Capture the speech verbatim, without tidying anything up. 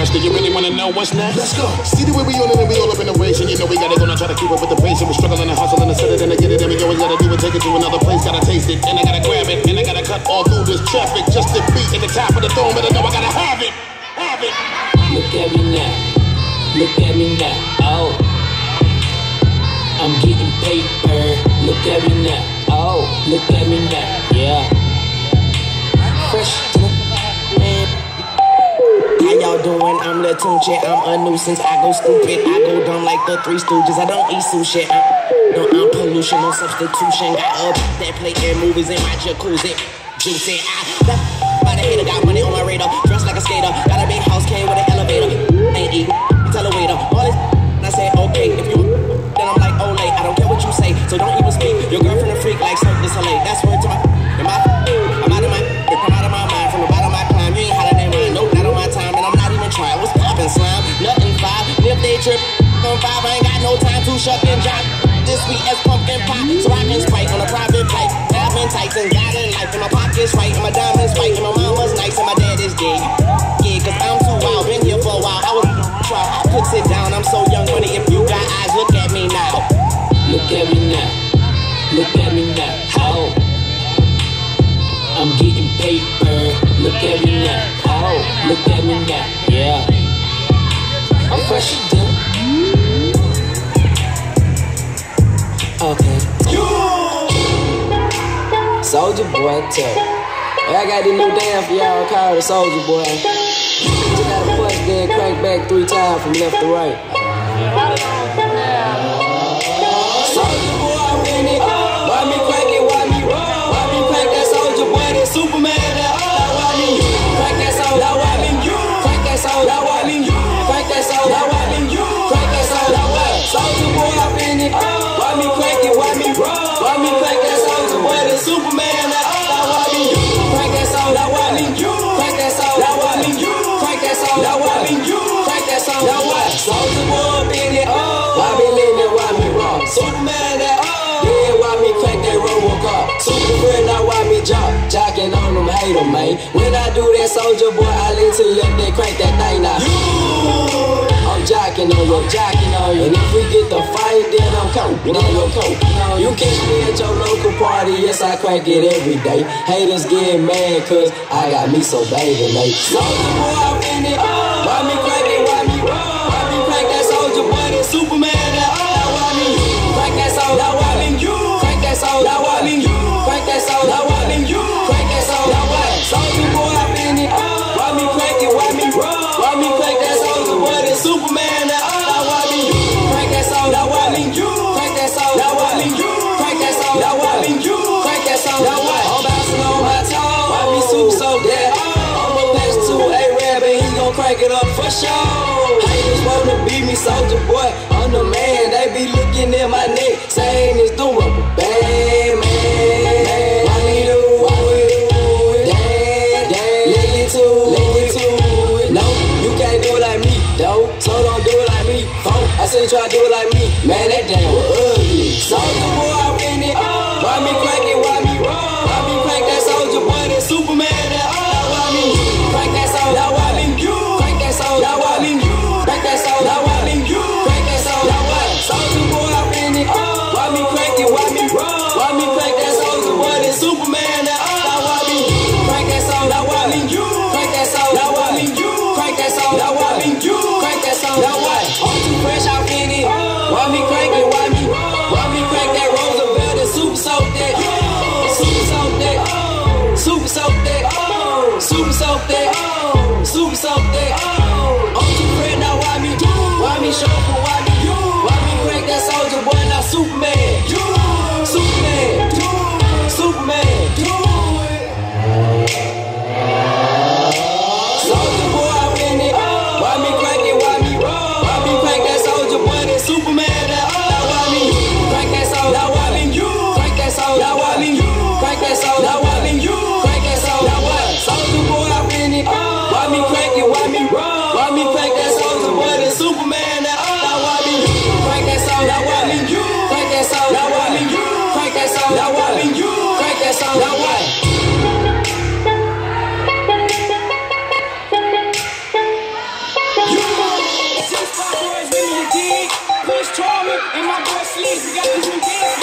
rest. Do you really wanna know what's next? Let's go. See the way we on it and we all up in the race, and you know we gotta go now try to keep up with the pace, and we're struggling and hustling and set it and to get it, and we always gotta do it, take it to another place, gotta taste it, and I gotta grab it, and I gotta cut all through this traffic just to be at the top of the throne, but I know I gotta have it, have it. Look at me now, look at me now, oh, I'm getting paper. Look at me now, oh, look at me now, yeah. Fresh to the man. How y'all doing? I'm Lil Tunechi, I'm a nuisance. I go stupid, I go dumb like the Three Stooges. I don't eat sushi, I, no, I'm pollution, no substitution. Got up that play air movies in my jacuzzi. Juicy, I left by the hater, got money on my radar. Dressed like a skater, got a big house, came with an elevator. Ain't eating, tell a waiter. All this, and I say, okay, if you then I'm like, oh, late, I don't care what you say, so don't even speak. Your girlfriend a freak like Cirque du Soleil. That's word to my, in my, I'm out of my, it come out of my mind. From the bottom of my climb, you ain't hotter than mine. Nope, not on my time, and I'm not even trying. What's poppin', slime? Nothing five. If they trip on five, I ain't got no time to shuck and jive. This sweet as pumpkin pie, so I can Sprite on a private flight. Diamond tights and got in life, and my pocket's right, and my diamonds white, and my mama's nice, and my dad is gay. Yeah, cause I'm too wild, been here for a while. I was try, I could sit down, I'm so young, money. If you got eyes, look at me now. Look at me now, look at me now, oh, I'm getting paper. Look at me now, oh, look at me now, yeah. I'm fresh as dip. Okay. Soulja Boy, tell. Hey, I got this new dance for y'all called the Soulja Boy. Just gotta push, then crank back three times from left to right. Soulja Boy, I'm in it. Why me crank it? Why me roll? Why me crank that Soulja Boy? That Superman, that oh. Why me you? Crank that Soulja. Why me you? Crank that Soulja. Why me you? Crank that Soulja. Why me you? Crank that Soulja. Soulja Boy, I'm in it. Why me crank it? Why me roll? Why me crank that Soulja Boy? That Superman, that oh. Why me you? Crank that Soulja. Why me you? Crank that Soulja. Why me you? Crank that Soulja. Why me you? Crank that Soulja. Soulja Boy, I'm in it. Why me lean it? Why me roll? Superman, that oh. Yeah, why me crank that Robocop? Super friend, now why me jock? Jocking on them, hate them, man. When I do that Soulja Boy, I lean to the left, then crank that thing now. I'm jocking on you, jocking on you. And if we get the fight, then I'm counting on your coat. You catch me at your local party, yes, I crank it every day. Haters get mad, cause I got me so baby, mate. Soulja Boy, I'm in it. Why me crank it, why me roll? Why me crank that Soulja Boy, that Superman, that oh. Why me crank that Soulja, why me you? Crank that Soulja, why me you? Crank that Soulja, why me you? Crank that Soulja, why? Soulja Boy, I'm in it. Why me crank it, why me roll? Why me crank that Soulja Boy, that Superman, that oh. Why me you? Crank that Soulja, why me you? Crank that Soulja, why me you? Crank that Soulja, why me you? Crank that Soulja, why? I'm bouncing on my toe. Why me super so dead? I'ma pass to A-Rab and he gon' crank it up for sure. Haters wanna beat me, Soulja Boy, I'm the man. They be looking at my neck, saying it's doing bad, man. Why me do it? Damn, damn, let it to it. No, you can't do it like me, though. So don't do it like me, folk. I said try to do it like me, man. That damn was ugly. Soulja Boy, I'm in it. Why me crank it? Why me roll? Why me crank that Soulja Boy, that Superman, that oh. Why me crank that Soulja? Why me you? Crank that Soulja. Why me you? Crank that Soulja. Why me you? Crank that Soulja. Soulja Boy, I'm in it. Why me crank it? Why me roll? Why me crank that Soulja Boy, that Superman, that oh. Why me crank that Soulja? Why me you? Crank that Soulja. Why me you? Crank that Soulja. Why me you? Crank that Soulja. I'm too fresh, I'm in it. Why me crank it? Why me? Why me crank that Roosevelt, that super soak that? Super soak that. Super soak that. Super soak that. Super soak that. I'm too fresh now. Why me? Why me show for why me? Why me crank that Soulja Boy, now Superman? Superman. Superman. Soulja Boy, I'm in it. Why me crank it? Why me roll? Prince Charming and my boy Sleeves. We got this new dance